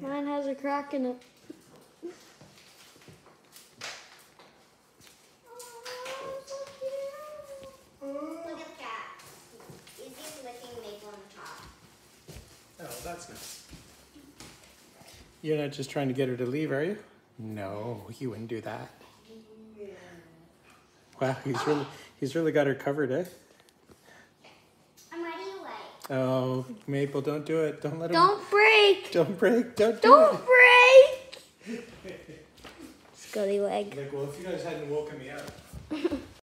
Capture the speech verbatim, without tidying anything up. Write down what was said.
Mine has a crack in it. Oh, that's nice. You're not just trying to get her to leave, are you? No, you wouldn't do that. Wow, he's really he's really got her covered, eh? I'm ready away. Oh, Maple, don't do it. Don't let him. Don't break. Don't break. Don't do Don't it. break. Scallyleg. Like, well, if you guys hadn't woken me up.